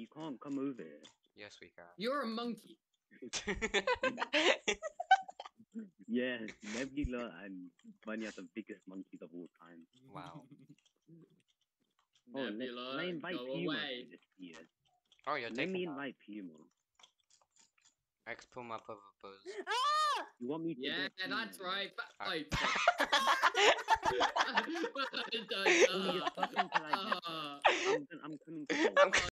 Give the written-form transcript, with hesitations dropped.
you can't come over here. Yes, we can. You're a monkey. Yeah, Nebula and Bunny are the biggest monkeys of all time. Wow. Oh, Nebula, I invite go Puma away. to this year. Oh, you're Let taking me that. invite Puma. Ex Puma Puma Buzz. Ah! You want me to Yeah, get Puma? that's right. I- Only a second till I get there. I'm coming to help. I'm